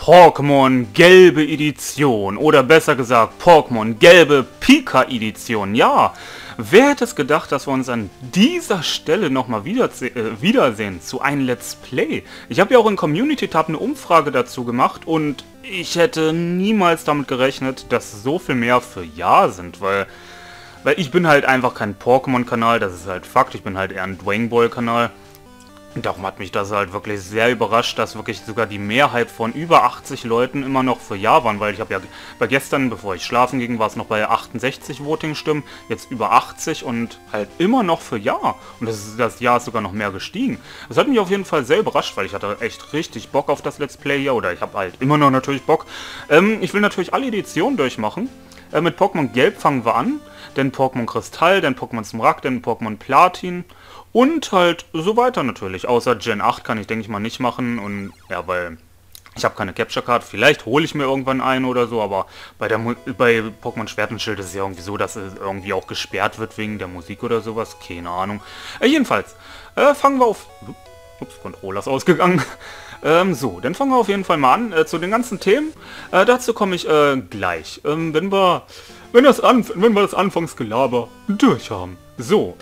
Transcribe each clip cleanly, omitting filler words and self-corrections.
Pokémon Gelbe Edition oder besser gesagt Pokémon Gelbe Pika Edition. Ja, wer hätte es gedacht, dass wir uns an dieser Stelle nochmal wiedersehen zu einem Let's Play. Ich habe ja auch im Community-Tab eine Umfrage dazu gemacht und ich hätte niemals damit gerechnet, dass so viel mehr für Ja sind, weil ich bin halt einfach kein Pokémon-Kanal, das ist halt Fakt, ich bin halt eher ein Dragon Ball-Kanal. Darum hat mich das halt wirklich sehr überrascht, dass wirklich sogar die Mehrheit von über 80 Leuten immer noch für Ja waren, weil ich habe ja bei gestern, bevor ich schlafen ging, war es noch bei 68 Voting-Stimmen, jetzt über 80 und halt immer noch für Ja. Und das Ja ist sogar noch mehr gestiegen. Das hat mich auf jeden Fall sehr überrascht, weil ich hatte echt richtig Bock auf das Let's Play hier, oder ich habe halt immer noch natürlich Bock. Ich will natürlich alle Editionen durchmachen. Mit Pokémon Gelb fangen wir an, dann Pokémon Kristall, dann Pokémon Smaragd, dann Pokémon Platin. Und halt so weiter natürlich. Außer Gen 8 kann ich, denke ich mal, nicht machen. Und ja, weil ich habe keine Capture Card. Vielleicht hole ich mir irgendwann eine oder so. Aber bei Pokémon Schwert und Schild ist es ja irgendwie so, dass es irgendwie auch gesperrt wird wegen der Musik oder sowas. Keine Ahnung. Jedenfalls, fangen wir auf... Ups, Controller ist ausgegangen. So, dann fangen wir auf jeden Fall mal an zu den ganzen Themen. Dazu komme ich gleich. Wenn wir das Anfangsgelaber durch haben. So,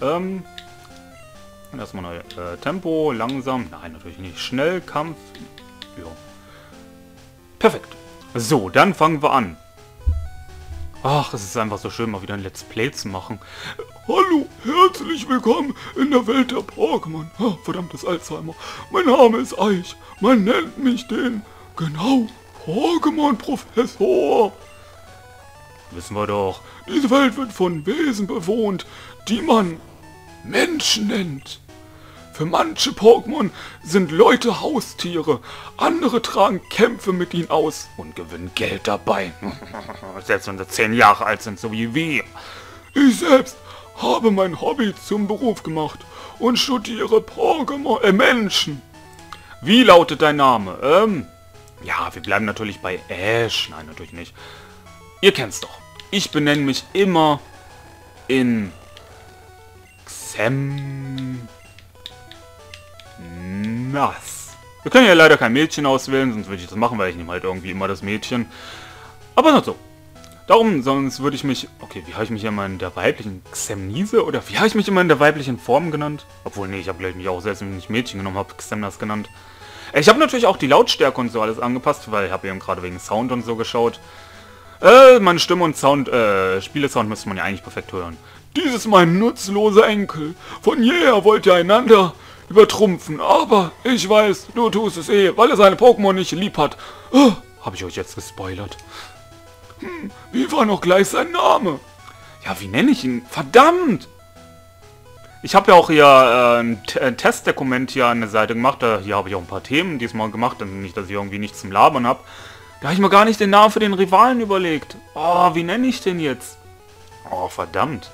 erstmal neu. Tempo, langsam. Nein, natürlich nicht. Schnell, Kampf. Ja. Perfekt. So, dann fangen wir an. Ach, es ist einfach so schön, mal wieder ein Let's Play zu machen. Hallo, herzlich willkommen in der Welt der Pokémon. Ah, verdammtes Alzheimer. Mein Name ist Eich. Man nennt mich den, genau, Pokémon-Professor. Wissen wir doch. Diese Welt wird von Wesen bewohnt, die man Menschen nennt. Für manche Pokémon sind Leute Haustiere, andere tragen Kämpfe mit ihnen aus und gewinnen Geld dabei. Selbst wenn sie 10 Jahre alt sind, so wie wir. Ich selbst habe mein Hobby zum Beruf gemacht und studiere Pokémon, Menschen. Wie lautet dein Name? Ja, wir bleiben natürlich bei Ash. Nein, natürlich nicht. Ihr kennt's doch. Ich benenne mich immer in Nass. Wir können ja leider kein Mädchen auswählen, sonst würde ich das machen, weil ich nehme halt irgendwie immer das Mädchen. Aber nicht so. Darum, sonst würde ich mich... Okay, wie habe ich mich immer in der weiblichen Xemnise? Oder wie habe ich mich immer in der weiblichen Form genannt? Obwohl, nee, ich habe gleich mich auch selbst, wenn ich Mädchen genommen habe, Xemnas genannt. Ich habe natürlich auch die Lautstärke und so alles angepasst, weil ich habe eben gerade wegen Sound und so geschaut. Meine Stimme und Sound, Spielesound müsste man ja eigentlich perfekt hören. Dies ist mein nutzloser Enkel. Von jeher wollt ihr einander übertrumpfen, aber ich weiß, du tust es eh, weil er seine Pokémon nicht lieb hat. Habe ich euch jetzt gespoilert? Wie war noch gleich sein Name? Ja, wie nenne ich ihn? Verdammt! Ich habe ja auch hier ein Testdokument hier an der Seite gemacht. Hier habe ich auch ein paar Themen diesmal gemacht, nicht, dass ich irgendwie nichts zum Labern habe. Da habe ich mir gar nicht den Namen für den Rivalen überlegt. Oh, wie nenne ich den jetzt? Oh, verdammt.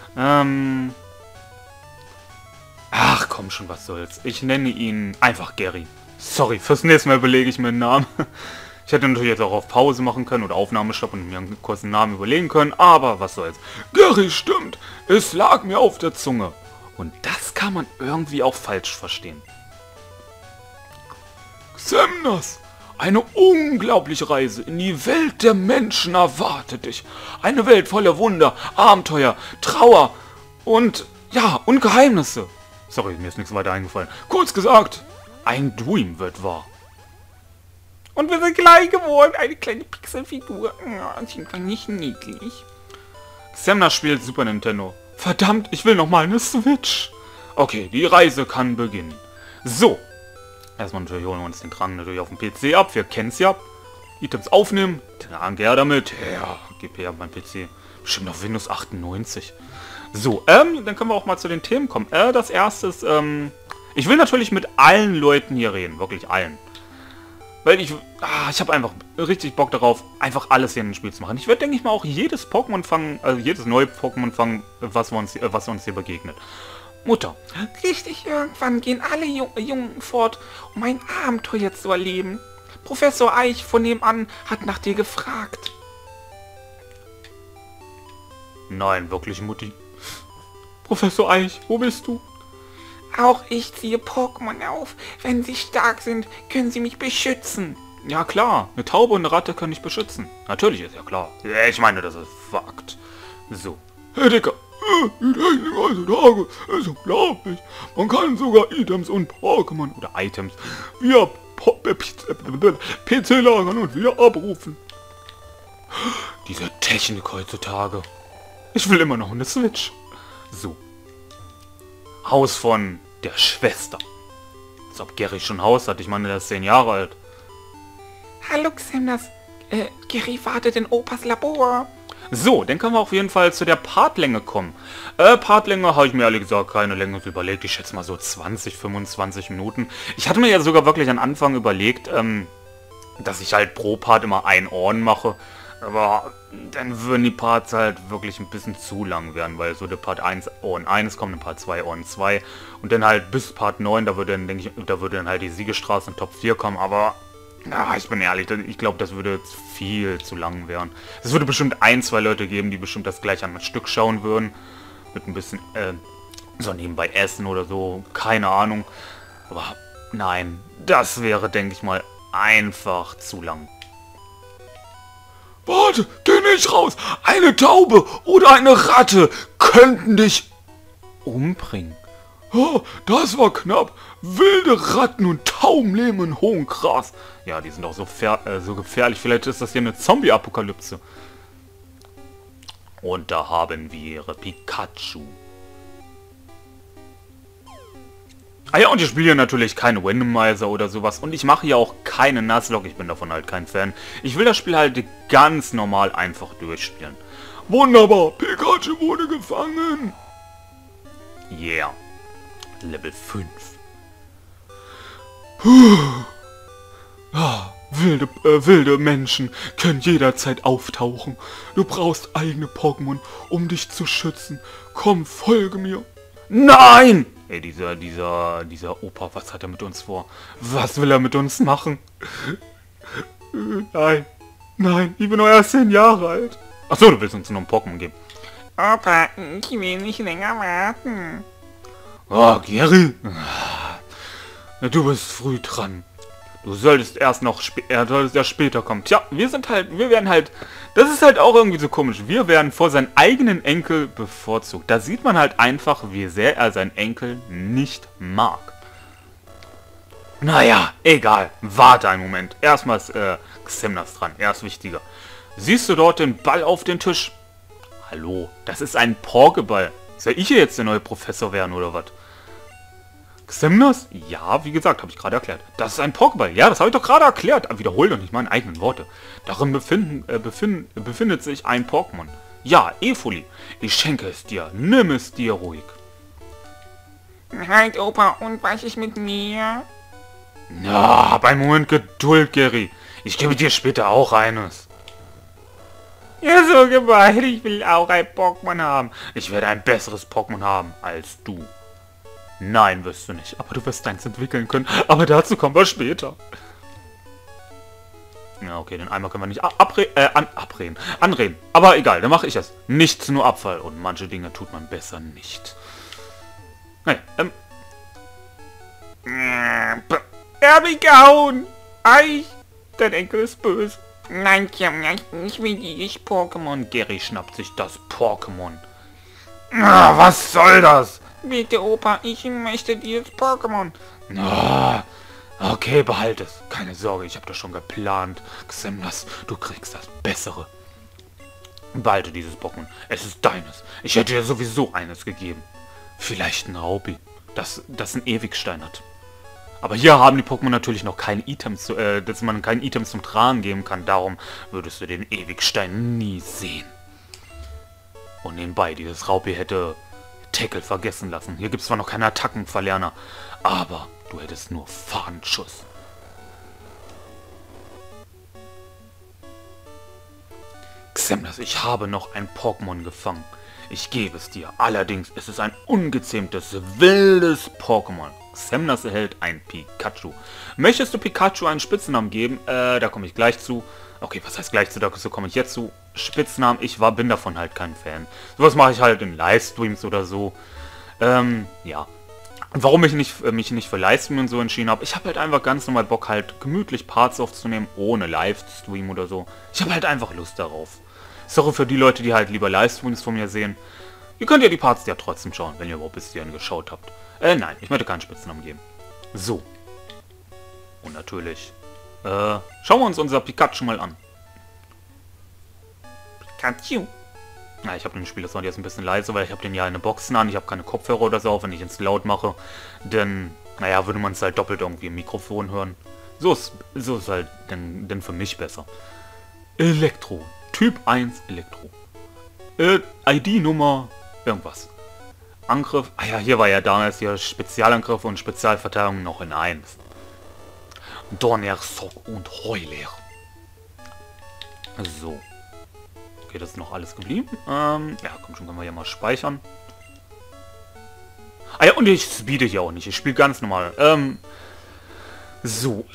Ach komm schon, was soll's. Ich nenne ihn einfach Gary. Sorry, fürs nächste Mal überlege ich mir einen Namen. Ich hätte natürlich jetzt auch auf Pause machen können oder Aufnahmestopp und mir einen kurzen Namen überlegen können, aber was soll's. Gary stimmt, es lag mir auf der Zunge. Und das kann man irgendwie auch falsch verstehen. Xemnas, eine unglaubliche Reise in die Welt der Menschen erwartet dich. Eine Welt voller Wunder, Abenteuer, Trauer und, ja, und Geheimnisse. Sorry, mir ist nichts weiter eingefallen. Kurz gesagt, ein Dream wird wahr. Und wir sind klein geworden, eine kleine Pixelfigur. Ja, nicht niedlich. Xemnas spielt Super Nintendo. Verdammt, ich will noch mal eine Switch. Okay, die Reise kann beginnen. So. Erstmal natürlich holen wir uns den Trank natürlich auf dem PC ab. Wir kennen es ja. Items aufnehmen. Trank her damit. Ja, GP ab mein PC. Bestimmt auf Windows 98. So, dann können wir auch mal zu den Themen kommen. Das erste ist, ich will natürlich mit allen Leuten hier reden. Wirklich allen. Weil ich habe einfach richtig Bock darauf, einfach alles hier in den Spiel zu machen. Ich werde, denke ich mal, auch jedes Pokémon fangen, also jedes neue Pokémon fangen, was uns hier begegnet. Mutter. Richtig, irgendwann gehen alle Jungen fort, um ein Abenteuer zu erleben. Professor Eich von nebenan hat nach dir gefragt. Nein, wirklich, Mutti. Professor Eich, wo bist du? Auch ich ziehe Pokémon auf. Wenn sie stark sind, können sie mich beschützen. Ja klar, eine Taube und eine Ratte können dich beschützen. Natürlich ist ja klar. Ja, ich meine, das ist Fakt. So. Hey Dicker, die Technik heutzutage ist unglaublich. Man kann sogar Items und Pokémon oder Items via PC lagern und wieder abrufen. Diese Technik heutzutage. Ich will immer noch eine Switch. So. Haus von der Schwester. Als ob Gary schon Haus hat. Ich meine, der ist 10 Jahre alt. Hallo Xemnas. Gary wartet in Opas Labor. So, dann können wir auf jeden Fall zu der Partlänge kommen. Partlänge habe ich mir ehrlich gesagt keine Länge überlegt. Ich schätze mal so 20, 25 Minuten. Ich hatte mir ja sogar wirklich am Anfang überlegt, dass ich halt pro Part immer ein Ohren mache. Aber dann würden die Parts halt wirklich ein bisschen zu lang werden, weil so der Part 1 Ohren 1 kommt, in Part 2 Ohren 2 und dann halt bis Part 9, da würde dann, denke ich, da würde dann halt die Siegesstraße in Top 4 kommen, aber ja, ich bin ehrlich, ich glaube, das würde jetzt viel zu lang werden. Es würde bestimmt 1, 2 Leute geben, die bestimmt das gleich an ein Stück schauen würden, mit ein bisschen, so nebenbei essen oder so, keine Ahnung, aber nein, das wäre, denke ich mal, einfach zu lang. Warte, geh nicht raus! Eine Taube oder eine Ratte könnten dich umbringen. Oh, das war knapp. Wilde Ratten und Tauben leben in hohem Gras. Ja, die sind auch so, so gefährlich. Vielleicht ist das hier eine Zombie-Apokalypse. Und da haben wir Pikachu. Ah ja, und ich spiele hier natürlich keine Randomizer oder sowas. Und ich mache hier auch keine Nuzlocke. Ich bin davon halt kein Fan. Ich will das Spiel halt ganz normal einfach durchspielen. Wunderbar, Pikachu wurde gefangen. Yeah. Level 5. Wilde Menschen können jederzeit auftauchen. Du brauchst eigene Pokémon, um dich zu schützen. Komm, folge mir. Nein! Ey, dieser Opa, was hat er mit uns vor? Was will er mit uns machen? Nein, ich bin nur erst 10 Jahre alt. Achso, du willst uns noch ein Pokémon geben. Opa, ich will nicht länger warten. Oh, Gary. Du bist früh dran. Du solltest erst später kommen. Tja, wir werden halt, das ist halt auch irgendwie so komisch. Wir werden vor seinen eigenen Enkel bevorzugt. Da sieht man halt einfach, wie sehr er seinen Enkel nicht mag. Naja, egal. Warte einen Moment. Erstmal ist Xemnas dran. Er ist wichtiger. Siehst du dort den Ball auf den Tisch? Hallo, das ist ein Pokéball. Soll ich hier jetzt der neue Professor werden oder was? Xemnas? Ja, wie gesagt, habe ich gerade erklärt. Das ist ein Pokéball. Ja, das habe ich doch gerade erklärt. Wiederhol doch nicht meine eigenen Worte. Darin befindet sich ein Pokémon. Ja, Efoli. Ich schenke es dir. Nimm es dir ruhig. Halt, Opa, und was ist mit mir? Na, hab einen Moment Geduld, Gary. Ich gebe dir später auch eines. Ja, so gemein. Ich will auch ein Pokémon haben. Ich werde ein besseres Pokémon haben als du. Nein, wirst du nicht. Aber du wirst deins entwickeln können. Aber dazu kommen wir später. Ja, okay, den Eimer können wir nicht anreden. Aber egal, dann mache ich es. Nichts, nur Abfall. Und manche Dinge tut man besser nicht. Hey, Er hat mich gehauen. Ei, dein Enkel ist böse. Nein, ich will dieses Pokémon. Gary schnappt sich das Pokémon. Was soll das? Bitte, Opa, ich möchte dieses Pokémon. Okay, behalte es. Keine Sorge, ich habe das schon geplant. Xemnas, du kriegst das Bessere. Behalte dieses Pokémon. Es ist deines. Ich hätte dir sowieso eines gegeben. Vielleicht ein Raupi, das ein Ewigstein hat. Aber hier haben die Pokémon natürlich noch keine Items, dass man kein Items zum Tragen geben kann. Darum würdest du den Ewigstein nie sehen. Und nebenbei, dieses Raupi hätte Tackle vergessen lassen. Hier gibt es zwar noch keine Attackenverlerner, aber du hättest nur Fahndenschuss. Xemnas, ich habe noch ein Pokémon gefangen. Ich gebe es dir. Allerdings ist es ein ungezähmtes, wildes Pokémon. Xemnas erhält ein Pikachu. Möchtest du Pikachu einen Spitznamen geben? Da komme ich gleich zu. Okay, was heißt gleich zu? Dazu komme ich jetzt zu. Spitznamen, bin davon halt kein Fan. Sowas mache ich halt in Livestreams oder so. Ja. Und warum ich mich nicht für Livestream und so entschieden habe, ich habe halt einfach ganz normal Bock, halt gemütlich Parts aufzunehmen, ohne Livestream oder so. Ich habe halt einfach Lust darauf. Sorry für die Leute, die halt lieber Livestreams von mir sehen. Ihr könnt ja die Parts ja trotzdem schauen, wenn ihr überhaupt bis hierhin geschaut habt. Nein, ich möchte keinen Spitznamen geben. So. Und natürlich, schauen wir uns unser Pikachu mal an. Pikachu. Na, ich habe den Spielsound jetzt ein bisschen leise, weil ich habe den ja in den Boxen an. Ich habe keine Kopfhörer oder so, wenn ich ins laut mache. Denn, naja, würde man es halt doppelt irgendwie im Mikrofon hören. So ist halt denn für mich besser. Elektro. Typ 1 Elektro. ID-Nummer irgendwas. Angriff. Ah ja, hier war ja damals hier Spezialangriff und Spezialverteidigung noch in 1. Donnerstock und Heuler. So. Okay, das ist noch alles geblieben. Ja, komm schon, können wir hier mal speichern. Ah ja, und ich speede hier auch nicht. Ich spiele ganz normal. So.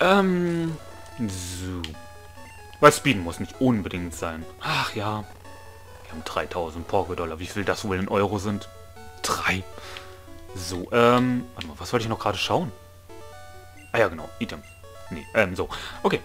Weil Speeden muss nicht unbedingt sein. Ach ja. Wir haben 3000 Poké-Dollar. Wie viel das wohl in Euro sind? 3. So, warte mal, was wollte ich noch gerade schauen? Ah ja, genau. Item. Nee, so. Okay.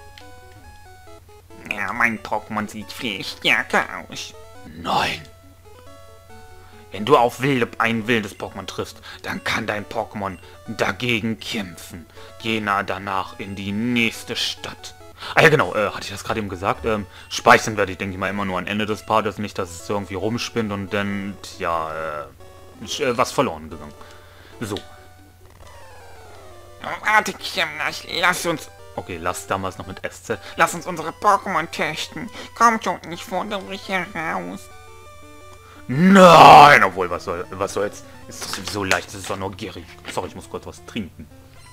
Ja, mein Pokémon sieht viel stärker aus. Nein. Wenn du auf ein wildes Pokémon triffst, dann kann dein Pokémon dagegen kämpfen. Geh danach in die nächste Stadt. Ah ja genau, hatte ich das gerade eben gesagt? Speichern werde ich, denke ich mal, immer nur am Ende des Partes. Nicht, dass es irgendwie rumspinnt und dann, ja, was verloren gegangen. So. Warte, Xemnas, lass uns... Okay, lass damals noch mit SZ. Lass uns unsere Pokémon testen. Komm schon, ich fordere mich heraus. Nein, obwohl, was soll's? Ist doch sowieso leicht, es ist doch nur gierig. Sorry, ich muss kurz was trinken.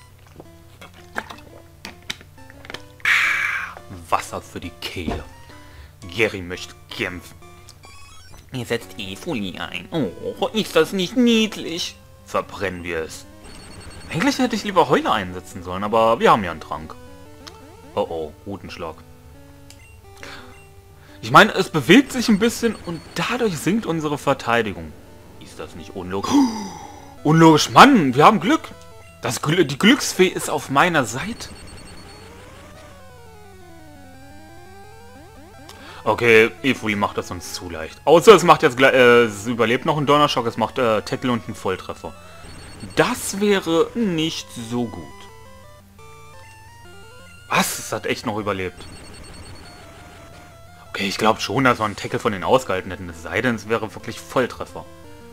Wasser für die Kehle. Gary möchte kämpfen. Ihr setzt Evoli ein. Oh, ist das nicht niedlich? Verbrennen wir es. Eigentlich hätte ich lieber Heuler einsetzen sollen, aber wir haben ja einen Trank. Oh oh, Rutenschlag. Ich meine, es bewegt sich ein bisschen und dadurch sinkt unsere Verteidigung. Ist das nicht unlogisch? Unlogisch, Mann, wir haben Glück. Die Glücksfee ist auf meiner Seite. Okay, Evoli macht das uns zu leicht. Außer es macht jetzt gleich, es überlebt noch einen Donnerschock, es macht Tackle und einen Volltreffer. Das wäre nicht so gut. Was? Es hat echt noch überlebt. Okay, ich glaube schon, dass wir einen Tackle von den ausgehalten hätten. Es sei denn, es wäre wirklich Volltreffer.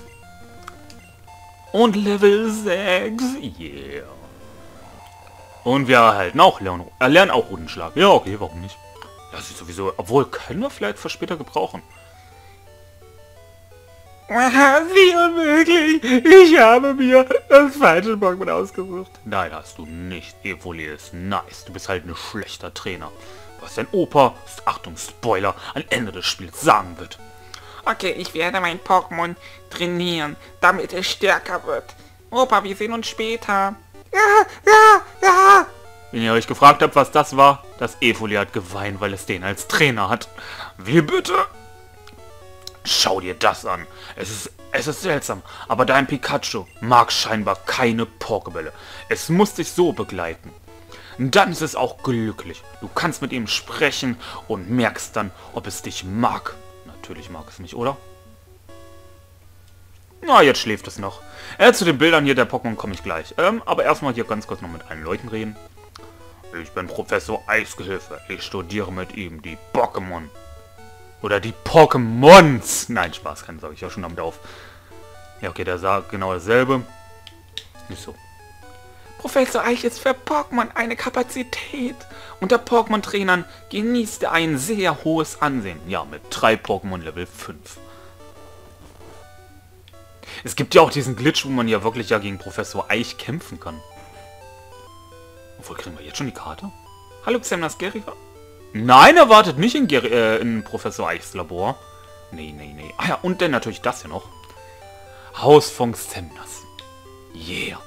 Und Level 6. Yeah. Und wir erhalten auch lernen auch Rutenschlag. Ja, okay, warum nicht? Das ist sowieso... Obwohl, können wir vielleicht für später gebrauchen. Wie unmöglich! Ich habe mir das falsche Pokémon ausgesucht. Nein, hast du nicht. Evoli ist nice. Du bist halt ein schlechter Trainer. Was dein Opa, Achtung, Spoiler, am Ende des Spiels sagen wird. Okay, ich werde mein Pokémon trainieren, damit es stärker wird. Opa, wir sehen uns später. Ja. Wenn ihr euch gefragt habt, was das war, das Evoli hat geweint, weil es den als Trainer hat. Wie bitte? Schau dir das an. Es ist seltsam, aber dein Pikachu mag scheinbar keine Pokébälle. Es muss dich so begleiten. Dann ist es auch glücklich. Du kannst mit ihm sprechen und merkst dann, ob es dich mag. Natürlich mag es mich, oder? Na, jetzt schläft es noch. Zu den Bildern hier der Pokémon komme ich gleich. Aber erstmal hier ganz kurz noch mit allen Leuten reden. Ich bin Professor Eisgehilfe. Ich studiere mit ihm die Pokémon. Oder die Pokémons. Nein, Spaß, keine Sorge, ich höre schon damit auf. Ja, okay, der sagt genau dasselbe. Nicht so. Professor Eich ist für Pokémon eine Kapazität. Unter Pokémon-Trainern genießt er ein sehr hohes Ansehen. Ja, mit 3 Pokémon Level 5. Es gibt ja auch diesen Glitch, wo man ja wirklich ja gegen Professor Eich kämpfen kann. Obwohl, kriegen wir jetzt schon die Karte? Hallo, Xemnas Gary. Nein, er wartet nicht in Professor Eichs Labor. Nee. Ah ja, und dann natürlich das hier noch. Haus von Xemnas. Yeah.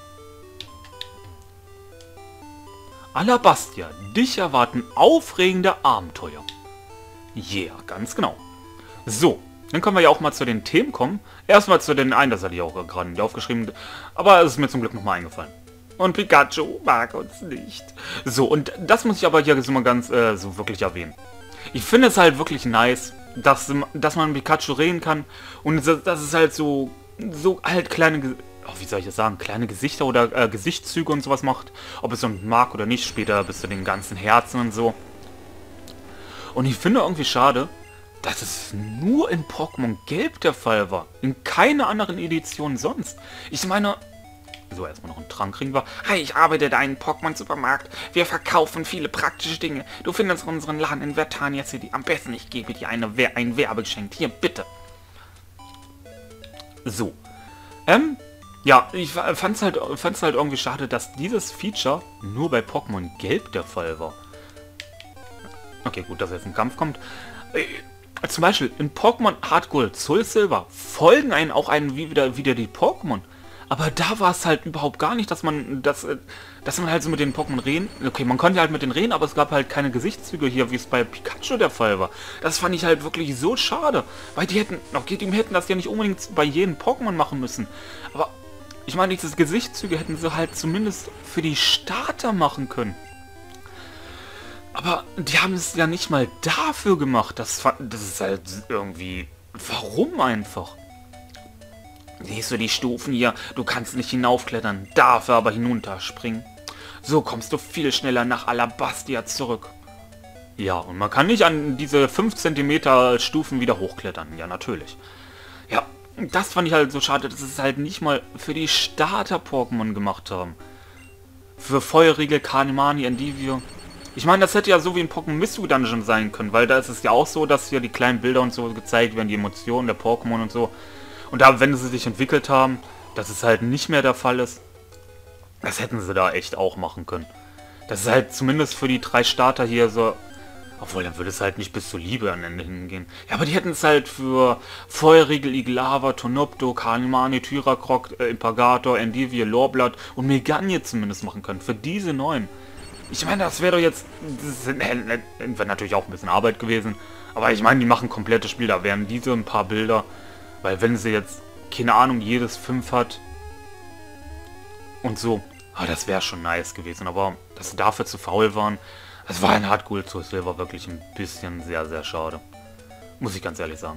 Alabastia, dich erwarten aufregende Abenteuer. Yeah, ganz genau. So, Dann können wir ja auch mal zu den Themen kommen. Erstmal zu den einen, das hatte ich auch gerade nicht aufgeschrieben, aber es ist mir zum Glück nochmal eingefallen. Und Pikachu mag uns nicht. So, und das muss ich aber hier so mal ganz so wirklich erwähnen. Ich finde es halt wirklich nice, dass man mit Pikachu reden kann und dass es halt so halt kleine, wie soll ich das sagen, kleine Gesichter oder Gesichtszüge und sowas macht. Ob es so mag oder nicht, später bis zu den ganzen Herzen und so. Und ich finde irgendwie schade, dass es nur in Pokémon Gelb der Fall war. In keiner anderen Edition sonst. Ich meine... So, erstmal noch einen Trank kriegen wir. Hi, ich arbeite da in Pokémon-Supermarkt. Wir verkaufen viele praktische Dinge. Du findest unseren Laden in Vertania City. Am besten, ich gebe dir ein Werbegeschenk. Hier, bitte. So. Ja, ich fand's halt irgendwie schade, dass dieses Feature nur bei Pokémon Gelb der Fall war. Okay, gut, dass jetzt ein Kampf kommt. Zum Beispiel in Pokémon Hard Gold, Soul Silver folgen einen auch wieder die Pokémon. Aber da war es halt überhaupt gar nicht, dass man halt so mit den Pokémon reden. Okay, man konnte halt mit denen reden, aber es gab halt keine Gesichtszüge hier, wie es bei Pikachu der Fall war. Das fand ich halt wirklich so schade. Weil die hätten das ja nicht unbedingt bei jedem Pokémon machen müssen. Aber ich meine, diese Gesichtszüge hätten sie halt zumindest für die Starter machen können. Aber die haben es ja nicht mal dafür gemacht. Das ist halt irgendwie... Warum einfach? Siehst du die Stufen hier? Du kannst nicht hinaufklettern, dafür aber hinunterspringen. So kommst du viel schneller nach Alabastia zurück. Ja, und man kann nicht an diese 5 cm Stufen wieder hochklettern. Ja, natürlich. Ja, das fand ich halt so schade, dass es halt nicht mal für die Starter-Pokémon gemacht haben. Für Feuerriegel, Kanimani, Endivio. Ich meine, das hätte ja so wie in Pokémon Mystery Dungeon sein können, weil da ist es ja auch so, dass hier die kleinen Bilder und so gezeigt werden, die Emotionen der Pokémon und so. Und da, wenn sie sich entwickelt haben, dass es halt nicht mehr der Fall ist, das hätten sie da echt auch machen können. Das ist halt zumindest für die 3 Starter hier so... Obwohl, dann würde es halt nicht bis zur Liebe am Ende hingehen. Ja, aber die hätten es halt für Feuerriegel, Iglava, Tonopto, Kanimani, Tyrakrok, Impagator, Endivie, Lorblatt und Meganie zumindest machen können. Für diese 9. Ich meine, das wäre doch jetzt... Das wäre natürlich auch ein bisschen Arbeit gewesen. Aber ich meine, die machen ein komplettes Spiel. Da wären diese ein paar Bilder. Weil wenn sie jetzt, keine Ahnung, jedes 5 hat. Und so. Das wäre schon nice gewesen. Aber dass sie dafür zu faul waren. Das war ein Hard Gold Soul Silver wirklich ein bisschen sehr, sehr schade. Muss ich ganz ehrlich sagen.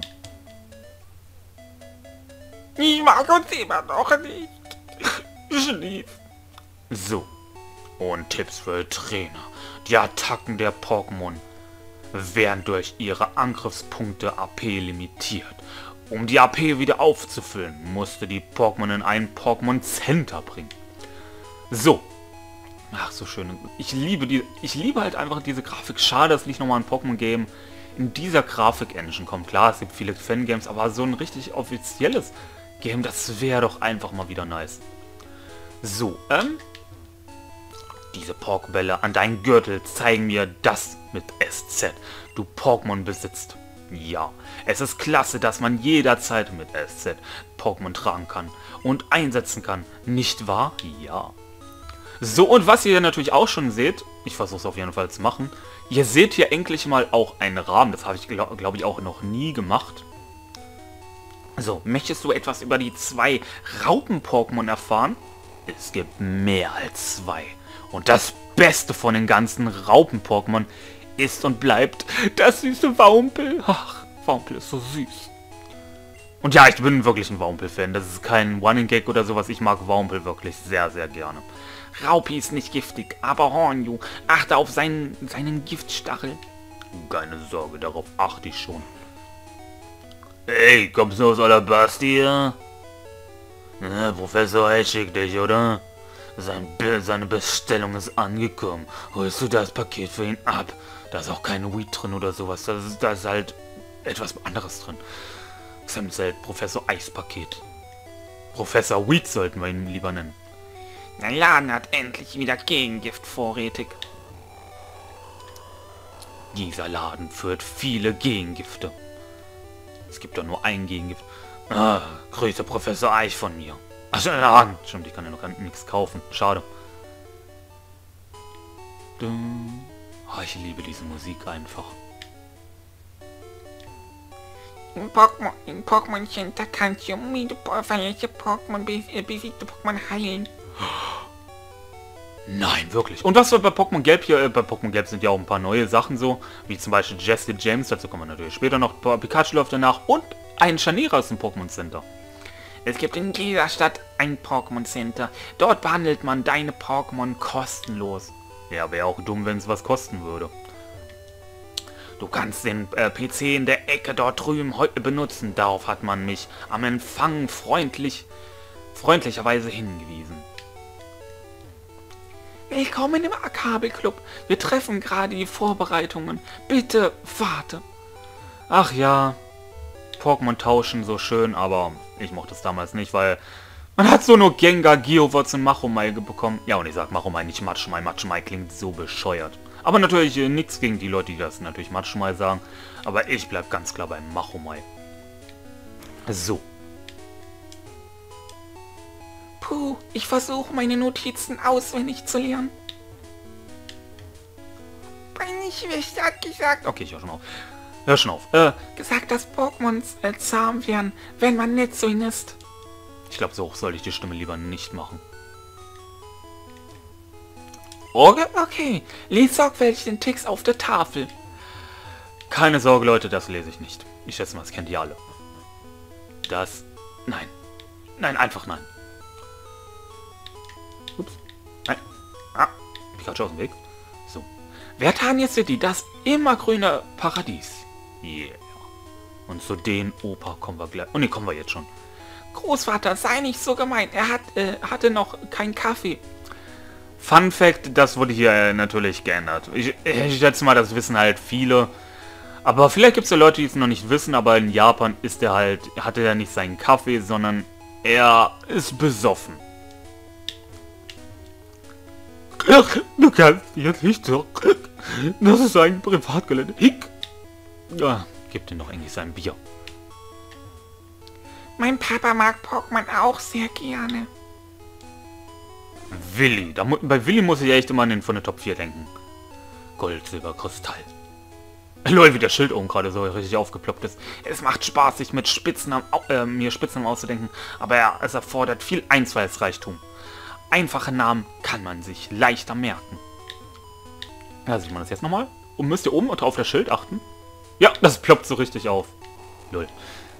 Ich mag uns immer noch nicht. Schlief. So. Und Tipps für Trainer. Die Attacken der Pokémon werden durch ihre Angriffspunkte AP limitiert. Um die AP wieder aufzufüllen, musste die Pokémon in ein Pokémon Center bringen. So. Ach, so schön. Ich liebe halt einfach diese Grafik. Schade, dass nicht nochmal ein Pokémon-Game in dieser Grafik-Engine kommt. Klar, es gibt viele Fangames, aber so ein richtig offizielles Game, das wäre doch einfach mal wieder nice. So, diese Pokébälle an deinem Gürtel zeigen mir, dass mit SZ du Pokémon besitzt. Ja, es ist klasse, dass man jederzeit mit SZ Pokémon tragen kann und einsetzen kann. Nicht wahr? Ja. So, und was ihr natürlich auch schon seht, ich versuche es auf jeden Fall zu machen, ihr seht hier endlich mal auch einen Rahmen. Das habe ich, glaube ich, auch noch nie gemacht. So, möchtest du etwas über die 2 Raupen-Pokémon erfahren? Es gibt mehr als 2. Und das Beste von den ganzen Raupen-Pokémon ist und bleibt das süße Waumpel. Ach, Waumpel ist so süß. Und ja, ich bin wirklich ein Waumpel-Fan. Das ist kein Running-Gag oder sowas. Ich mag Waumpel wirklich sehr, sehr gerne. Raupi ist nicht giftig, aber Hornju, achte auf seinen Giftstachel. Keine Sorge, darauf achte ich schon. Hey, kommst du aus Alabastia? Na, Professor Eich schickt dich, oder? Seine Bestellung ist angekommen. Holst du das Paket für ihn ab? Da ist auch kein Weed drin oder sowas. Da ist halt etwas anderes drin. Sam Zelt, Professor Eispaket. Professor Weed sollten wir ihn lieber nennen. Der Laden hat endlich wieder Gegengift vorrätig. Dieser Laden führt viele Gegengifte. Es gibt doch nur ein Gegengift. Ah, grüße Professor Eich von mir. Ach, stimmt, ich kann ja noch nichts kaufen. Schade. Oh, ich liebe diese Musik einfach. Im Pokémon Center kannst du verletzte Pokémon, besiegte Pokémon heilen. Nein, wirklich. Und was wir bei Pokémon Gelb hier, bei Pokémon Gelb sind ja auch ein paar neue Sachen so, wie zum Beispiel Jesse James, dazu kommen wir natürlich später noch, Pikachu läuft danach und ein Scharnierer aus dem Pokémon Center. Es gibt in jeder Stadt ein Pokémon Center. Dort behandelt man deine Pokémon kostenlos. Ja, wäre auch dumm, wenn es was kosten würde. Du kannst den PC in der Ecke dort drüben heute benutzen. Darauf hat man mich am Empfang freundlicherweise hingewiesen. Willkommen im Kabelclub. Wir treffen gerade die Vorbereitungen. Bitte warte. Ach ja, Pokémon tauschen so schön, aber ich mochte es damals nicht, weil man hat so nur Gengar, Geowatz und Machomai bekommen. Ja, und ich sag Machomai, nicht Machomai. Machomai klingt so bescheuert. Aber natürlich nichts gegen die Leute, die das natürlich Machomai sagen. Aber ich bleib ganz klar beim Machomai. So. Puh, ich versuche meine Notizen auswendig zu lernen. Meine Schwester hat gesagt... Okay, ich hör schon auf. Hör schon auf. Gesagt, dass Pokémons zahm werden, wenn man nett zu ihnen ist. Ich glaube, so hoch sollte ich die Stimme lieber nicht machen. Okay, lies sorgfältig den Text auf der Tafel. Keine Sorge, Leute, das lese ich nicht. Ich schätze mal, das kennt ihr alle. Das... Nein. Nein, einfach nein. Ups. Nein. Ah, Pikachu aus dem Weg. So. Vertania City, das immergrüne Paradies. Yeah. Und zu den Opa kommen wir gleich. Oh ne, kommen wir jetzt schon. Großvater, sei nicht so gemein. Er hatte noch keinen Kaffee. Fun Fact, das wurde hier natürlich geändert. Ich schätze mal, das wissen halt viele. Aber vielleicht gibt es ja Leute, die es noch nicht wissen, aber in Japan ist er halt, hatte er nicht seinen Kaffee, sondern er ist besoffen. Du kannst jetzt nicht so. Das ist ein Privatgelände. Hick. Ja, gib dir noch eigentlich sein Bier. Mein Papa mag Pokémon auch sehr gerne. Willi. Bei Willi muss ich echt immer an den von der Top 4 denken. Gold, Silber, Kristall. Lol, wie der Schild oben gerade so richtig aufgeploppt ist. Es macht Spaß, sich mit mir Spitznamen auszudenken, aber es erfordert viel Einfallsreichtum. Einfache Namen kann man sich leichter merken. Ja, sieht man das jetzt nochmal? Und müsst ihr oben und auf das Schild achten? Ja, das ploppt so richtig auf. Lol.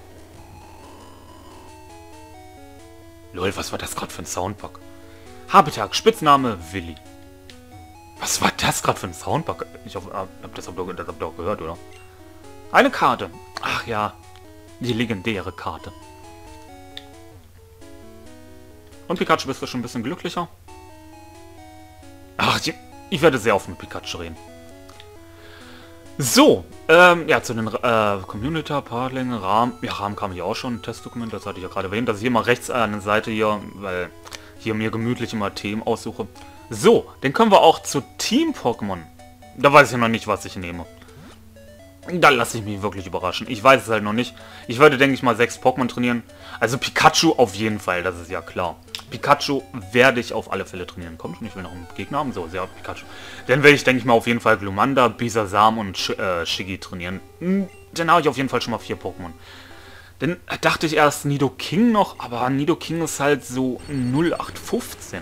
Lol, was war das gerade für ein Soundbug? Habitat, Spitzname Willi. Was war das gerade für ein Soundbug? Ich hoffe, das habt ihr auch gehört, oder? Eine Karte. Ach ja, die legendäre Karte. Und Pikachu, bist du schon ein bisschen glücklicher? Ach, ich werde sehr oft mit Pikachu reden. So, ja, zu den Community-Partling, Rahmen. Ja, Rahmen kam hier auch schon, ein Testdokument, das hatte ich ja gerade erwähnt, dass ich hier mal rechts an der Seite hier, weil hier mir gemütlich immer Themen aussuche. So, dann kommen wir auch zu Team-Pokémon. Da weiß ich noch nicht, was ich nehme. Da lasse ich mich wirklich überraschen. Ich weiß es halt noch nicht. Ich werde, denke ich mal, 6 Pokémon trainieren. Also Pikachu auf jeden Fall, das ist ja klar. Pikachu werde ich auf alle Fälle trainieren. Kommt schon, ich will noch einen Gegner haben. So, sehr Pikachu. Dann werde ich, denke ich mal, auf jeden Fall Glumanda, Bisasam und Shiggy trainieren. Dann habe ich auf jeden Fall schon mal 4 Pokémon. Dann dachte ich erst Nidoking noch, aber Nidoking ist halt so 0815.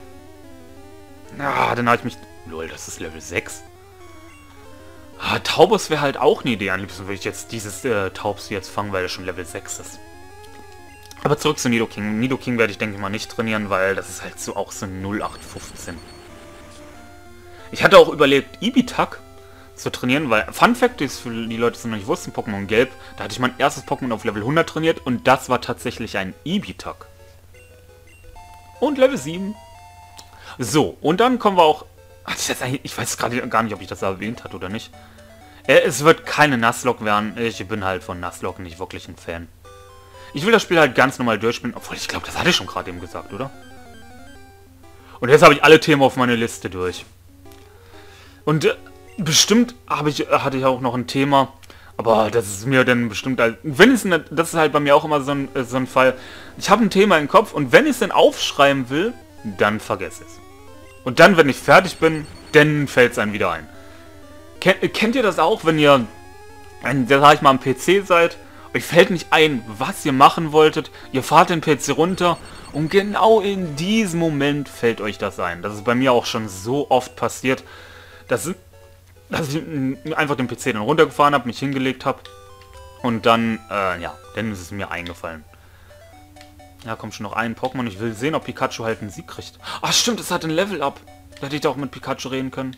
Ja, dann habe ich mich... Lol, das ist Level 6. Ah, Taubos wäre halt auch eine Idee. Am liebsten würde ich jetzt dieses Taubs jetzt fangen, weil er schon Level 6 ist. Aber zurück zu Nidoking. Nidoking werde ich, denke ich mal, nicht trainieren, weil das ist halt so auch so 0815. Ich hatte auch überlegt, Ibitak zu trainieren, weil Fun Fact ist, für die Leute, die noch nicht wussten, Pokémon Gelb, da hatte ich mein erstes Pokémon auf Level 100 trainiert und das war tatsächlich ein Ibitak. Und Level 7. So, und dann kommen wir auch... Ich weiß gerade gar nicht, ob ich das erwähnt hatte oder nicht. Es wird keine Nuzlocke werden. Ich bin halt von Nuzlocke nicht wirklich ein Fan. Ich will das Spiel halt ganz normal durchspielen, obwohl ich glaube, das hatte ich schon gerade eben gesagt, oder? Und jetzt habe ich alle Themen auf meine Liste durch. Und bestimmt hatte ich auch noch ein Thema, aber das ist mir dann bestimmt... das ist halt bei mir auch immer so ein Fall. Ich habe ein Thema im Kopf und wenn ich es dann aufschreiben will, dann vergesse ich es. Und dann, wenn ich fertig bin, dann fällt es einem wieder ein. Kennt ihr das auch, wenn ihr, sag ich mal, am PC seid, Euch fällt nicht ein, was ihr machen wolltet. Ihr fahrt den PC runter und genau in diesem Moment fällt euch das ein. Das ist bei mir auch schon so oft passiert, dass ich einfach den PC dann runtergefahren habe, mich hingelegt habe und dann, ja, dann ist es mir eingefallen. Ja, kommt schon noch ein Pokémon. Ich will sehen, ob Pikachu halt einen Sieg kriegt. Ach stimmt, es hat ein Level-Up. Da hätte ich doch mit Pikachu reden können.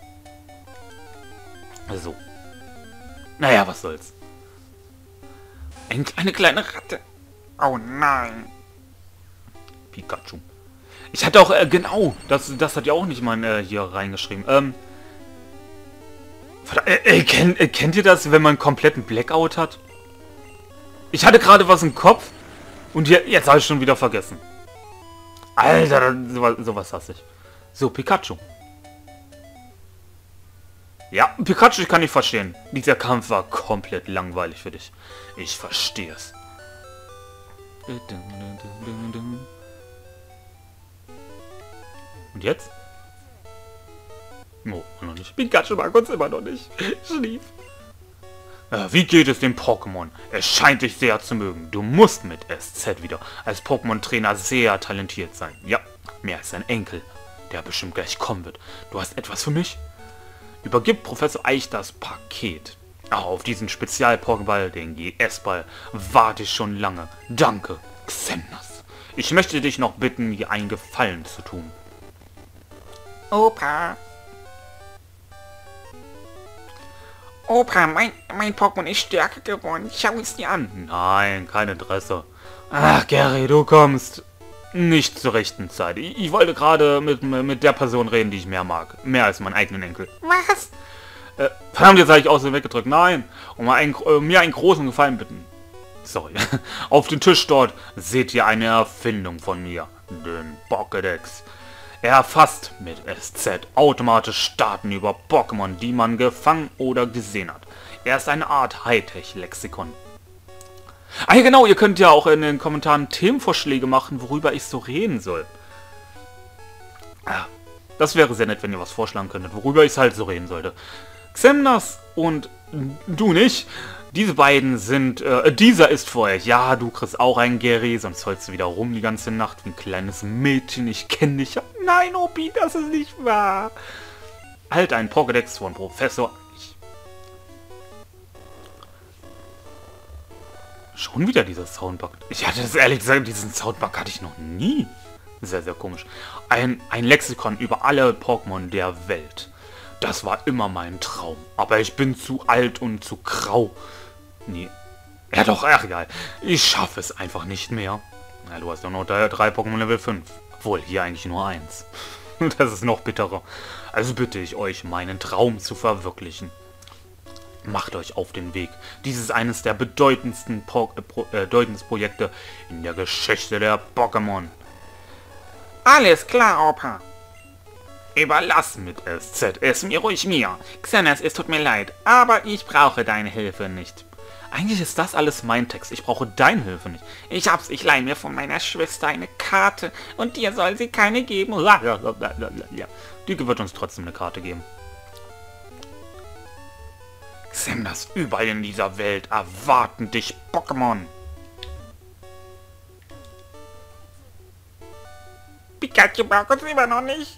So. Naja, was soll's. Eine kleine Ratte. Oh nein. Pikachu. Ich hatte auch, genau, das hat ja auch nicht mal hier reingeschrieben. Kennt ihr das, wenn man einen kompletten Blackout hat? Ich hatte gerade was im Kopf und jetzt habe ich schon wieder vergessen. Alter, sowas hasse ich. So, Pikachu. Ja, Pikachu, ich kann nicht verstehen. Dieser Kampf war komplett langweilig für dich. Ich verstehe es. Und jetzt? Oh, noch nicht. Pikachu mag uns immer noch nicht. Schlief. Wie geht es dem Pokémon? Es scheint dich sehr zu mögen. Du musst mit SZ wieder als Pokémon-Trainer sehr talentiert sein. Ja, mehr als ein Enkel, der bestimmt gleich kommen wird. Du hast etwas für mich? Übergib Professor Eich das Paket. Auf diesen Spezial-Pokéball, den GS-Ball, warte ich schon lange. Danke, Xemnas. Ich möchte dich noch bitten, mir einen Gefallen zu tun. Opa. Opa, mein Pokémon ist stärker geworden. Schau es dir an. Nein, kein Interesse. Ach, Gary, du kommst nicht zur rechten Zeit. Ich wollte gerade mit der Person reden, die ich mehr mag. Mehr als meinen eigenen Enkel. Was? Verdammt, jetzt habe ich aus dem weggedrückt. Nein, mir einen großen Gefallen bitten. Sorry. Auf dem Tisch dort seht ihr eine Erfindung von mir. Den Pokédex. Er erfasst mit SZ automatisch Daten über Pokémon, die man gefangen oder gesehen hat. Er ist eine Art Hightech-Lexikon. Ah ja genau, ihr könnt ja auch in den Kommentaren Themenvorschläge machen, worüber ich so reden soll. Das wäre sehr nett, wenn ihr was vorschlagen könntet, worüber ich halt so reden sollte. Xemnas und du nicht. Diese beiden sind, dieser ist für euch. Ja, du kriegst auch einen Gary, sonst heulst du wieder rum die ganze Nacht wie ein kleines Mädchen. Ich kenne dich. Nein, Opi, das ist nicht wahr. Halt einen Pokédex von Professor. Schon wieder dieser Soundbug. Ich hatte das ehrlich gesagt, diesen Soundbug hatte ich noch nie. Sehr, sehr komisch. Ein Lexikon über alle Pokémon der Welt. Das war immer mein Traum. Aber ich bin zu alt und zu grau. Nee. Ja doch, egal. Ich schaffe es einfach nicht mehr. Na, du hast doch noch 3 Pokémon Level 5. Obwohl, hier eigentlich nur 1. Das ist noch bitterer. Also bitte ich euch, meinen Traum zu verwirklichen. Macht euch auf den Weg. Dies ist eines der bedeutendsten Projekte in der Geschichte der Pokémon. Alles klar, Opa. Überlass mit SZ es mir ruhig mir. Xenas, es tut mir leid, aber ich brauche deine Hilfe nicht. Eigentlich ist das alles mein Text. Ich brauche deine Hilfe nicht. Ich leihe mir von meiner Schwester eine Karte und dir soll sie keine geben. Ja. Die wird uns trotzdem eine Karte geben. Xemnas, überall in dieser Welt erwarten dich Pokémon. Pikachu braucht uns immer noch nicht.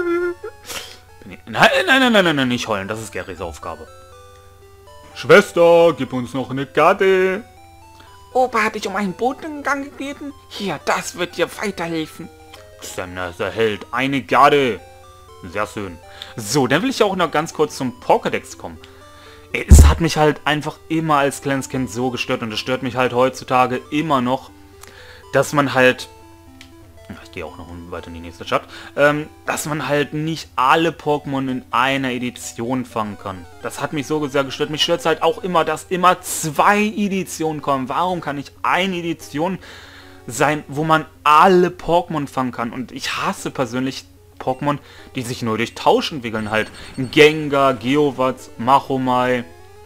Nein, nicht heulen. Das ist Garys Aufgabe. Schwester, gib uns noch eine Karte. Opa hat dich um einen Botengang gebeten. Hier, das wird dir weiterhelfen. Xemnas erhält eine Karte. Sehr schön. So, dann will ich auch noch ganz kurz zum Pokédex kommen. Es hat mich halt einfach immer als kleines Kind so gestört und es stört mich halt heutzutage immer noch, dass man halt, ich gehe auch noch weiter in die nächste Stadt, dass man halt nicht alle Pokémon in einer Edition fangen kann. Das hat mich so sehr gestört. Mich stört es halt auch immer, dass immer 2 Editionen kommen. Warum kann nicht eine Edition sein, wo man alle Pokémon fangen kann? Und ich hasse persönlich Pokémon, die sich nur durch Tausch entwickeln, halt Gengar, Geovatz, Machomai,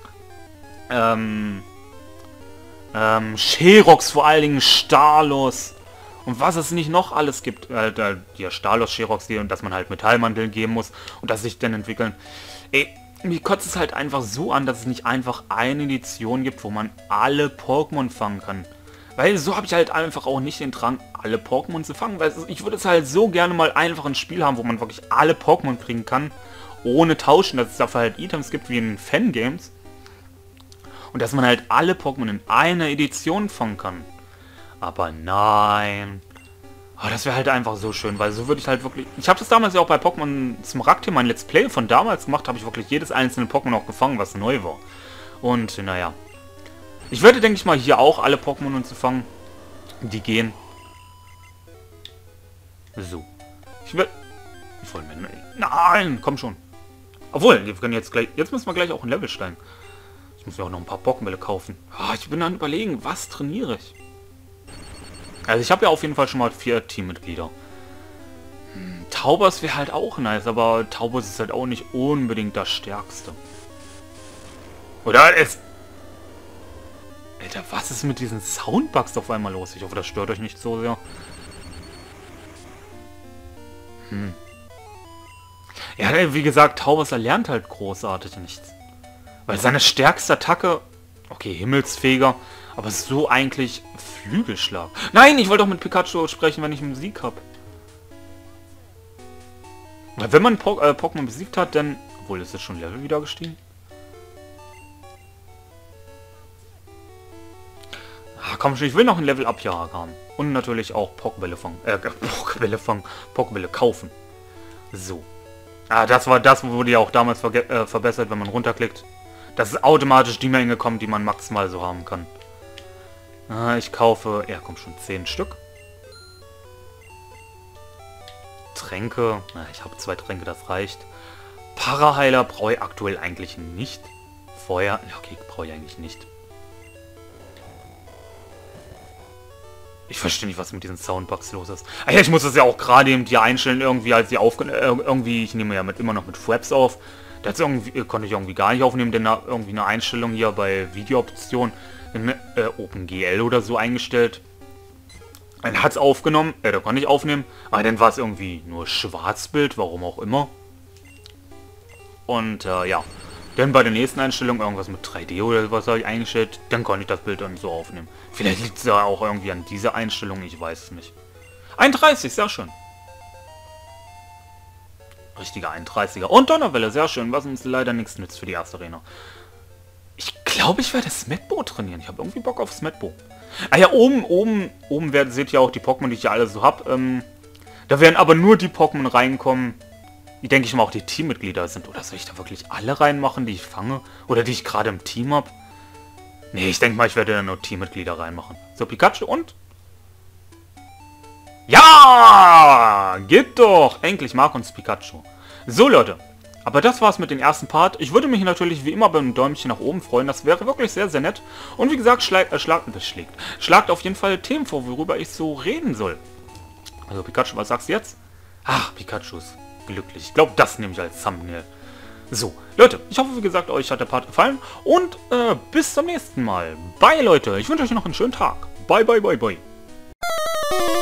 Sherox vor allen Dingen, Stalos und was es nicht noch alles gibt, ja, Stalos, Sherox, und dass man halt Metallmantel geben muss und dass sich dann entwickeln. Mich kotzt es halt einfach so an, dass es nicht einfach eine Edition gibt, wo man alle Pokémon fangen kann. Weil so habe ich halt einfach auch nicht den Drang, alle Pokémon zu fangen. Weil ich würde es halt so gerne mal einfach ein Spiel haben, wo man wirklich alle Pokémon kriegen kann, ohne tauschen. Dass es dafür halt Items gibt wie in Fangames. Und dass man halt alle Pokémon in einer Edition fangen kann. Aber nein. Oh, das wäre halt einfach so schön, weil so würde ich halt wirklich... Ich habe das damals ja auch bei Pokémon Smaragd, mein Let's Play von damals gemacht, habe ich wirklich jedes einzelne Pokémon auch gefangen, was neu war. Und naja. Ich werde, denke ich mal, hier auch alle Pokémon zu fangen. Die gehen. So. Ich wollte mir... Nein, komm schon. Obwohl, wir können jetzt gleich... Jetzt müssen wir gleich auch ein Level steigen. Ich muss mir auch noch ein paar Pokémon kaufen. Oh, ich bin dann überlegen, was trainiere ich? Also ich habe ja auf jeden Fall schon mal 4 Teammitglieder. Taubers wäre halt auch nice, aber Taubers ist halt auch nicht unbedingt das Stärkste. Oder es... Alter, was ist mit diesen Soundbugs auf einmal los? Ich hoffe, das stört euch nicht so sehr. Ja, wie gesagt, Taubers erlernt halt großartig nichts. Weil seine stärkste Attacke... Okay, Himmelsfeger... Aber so eigentlich Flügelschlag. Nein, ich wollte doch mit Pikachu sprechen, wenn ich Musik habe. Wenn man Pokémon besiegt hat, dann... Obwohl, ist jetzt schon Level wieder gestiegen? Ah, komm schon, ich will noch ein Level-Up-Jahr haben. Und natürlich auch Pokébälle fangen. Pokébälle kaufen. So. Ah, das wurde ja auch damals verbessert, wenn man runterklickt. Dass es automatisch die Menge kommt, die man maximal so haben kann. Ich kaufe... Ja, komm schon, 10 Stück. Tränke. Ich habe 2 Tränke, das reicht. Paraheiler brauche ich aktuell eigentlich nicht. Feuer... Ja, okay, brauche ich eigentlich nicht. Ich verstehe nicht, was mit diesen Soundbugs los ist. Ah ja, ich muss das ja auch gerade eben hier einstellen, irgendwie, als die irgendwie... Ich nehme ja immer noch mit Fraps auf. Das irgendwie, konnte ich irgendwie gar nicht aufnehmen, denn da irgendwie eine Einstellung hier bei Videooption in OpenGL oder so eingestellt. Dann hat es aufgenommen, da konnte ich aufnehmen, aber dann war es irgendwie nur Schwarzbild, warum auch immer. Und ja, dann bei der nächsten Einstellung irgendwas mit 3D oder was habe ich eingestellt, dann konnte ich das Bild dann so aufnehmen. Vielleicht liegt es ja auch irgendwie an dieser Einstellung, ich weiß es nicht. 31, sehr schön. Richtiger 31er. Und Donnerwelle, sehr schön, was uns leider nichts nützt für die erste Arena. Ich glaube, ich werde Smetbo trainieren. Ich habe irgendwie Bock auf Smetbo. Ah ja, oben seht ihr auch die Pokémon, die ich ja alle so habe. Da werden aber nur die Pokémon reinkommen, die, denke ich mal, auch die Teammitglieder sind. Oder soll ich da wirklich alle reinmachen, die ich fange? Oder die ich gerade im Team habe? Nee, ich denke mal, ich werde da nur Teammitglieder reinmachen. So, Pikachu und... Ja! Geht doch! Endlich mag uns Pikachu. So, Leute. Aber das war's mit dem ersten Part. Ich würde mich natürlich wie immer beim Däumchen nach oben freuen. Das wäre wirklich sehr, sehr nett. Und wie gesagt, schlagt auf jeden Fall Themen vor, worüber ich so reden soll. Also Pikachu, was sagst du jetzt? Ach, Pikachu ist glücklich. Ich glaube, das nehme ich als Thumbnail. So, Leute, ich hoffe, wie gesagt, euch hat der Part gefallen. Und bis zum nächsten Mal. Bye, Leute. Ich wünsche euch noch einen schönen Tag. Bye, bye, bye, bye.